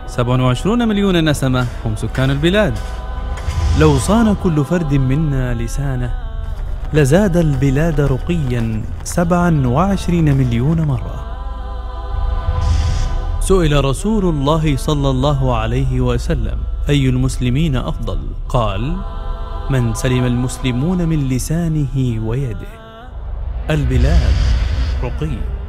27 مليون نسمة هم سكان البلاد. لو صان كل فرد منا لسانه لزاد البلاد رقيا 27 مليون مرة. سئل رسول الله صلى الله عليه وسلم: أي المسلمين أفضل؟ قال: من سلم المسلمون من لسانه ويده. البلاد رقي.